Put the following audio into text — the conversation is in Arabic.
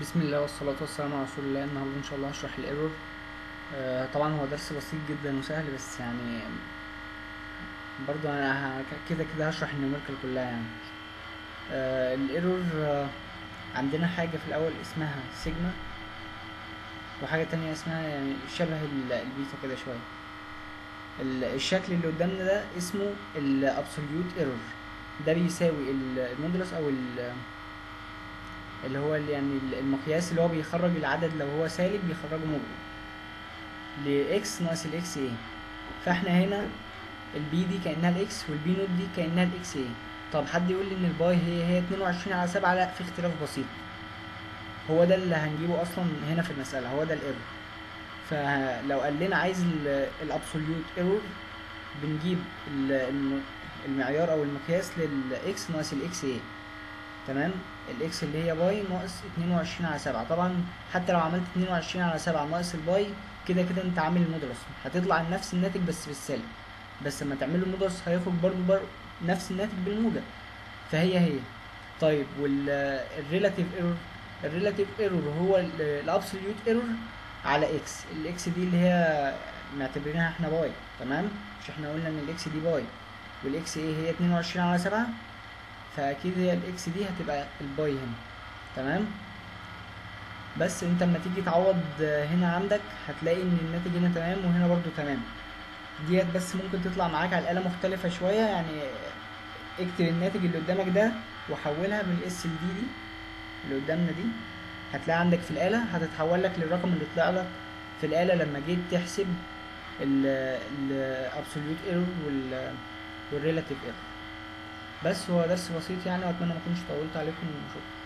بسم الله والصلاة والسلام على رسول الله. النهارده ان شاء الله هشرح الايرور. طبعا هو درس بسيط جدا وسهل، بس يعني برضو انا كده كده هشرح النيوميريكال كلها يعني. الايرور عندنا حاجة في الاول اسمها سيجما، وحاجة تانية اسمها يعني شبه البيتا كده شوية. الشكل اللي قدامنا ده اسمه الابسوليوت ايرور، ده بيساوي المودولس او اللي هو يعني المقياس اللي هو بيخرج العدد لو هو سالب بيخرجه موجب لاكس ناقص الاكس ايه. فاحنا هنا البي دي كانها الاكس والبي نوت دي كانها الاكس ايه. طب حد يقول لي ان الباي هي 22 على 7؟ لا، في اختلاف بسيط. هو ده اللي هنجيبه اصلا هنا في المساله، هو ده الايرور. فلو قال لنا عايز الابسوليوت ايرور، بنجيب المعيار او المقياس للاكس ناقص الاكس ايه. تمام. الاكس اللي هي باي ناقص 22 على 7. طبعا حتى لو عملت 22 على 7 ناقص الباي، كده كده انت عامل المودولس، هتطلع نفس الناتج بس بالسالب. بس لما تعمل المودولس هيخرج برضو نفس الناتج بالموجب، فهي. طيب والريلاتيف ايرور؟ الريلاتيف ايرور هو الابسوليوت ايرور على اكس. الاكس دي اللي هي معتبرينها احنا باي. تمام. مش احنا قلنا ان الاكس دي باي والاكس ايه هي 22 على 7؟ فاكيد هي الاكس دي هتبقى الباي هنا. تمام. بس انت لما تيجي تعوض هنا عندك هتلاقي ان الناتج هنا تمام وهنا برضو تمام. ديت بس ممكن تطلع معاك على الآلة مختلفة شوية يعني. اكتب الناتج اللي قدامك ده وحولها من الاس دي اللي قدامنا دي، هتلاقي عندك في الآلة هتتحول لك للرقم اللي طلع لك في الآلة لما جيت تحسب الابسوليوت ايرور والريلاتيف ايرور. بس هو درس بسيط يعني، واتمنى ما اكونش طولت عليكم. شكرا.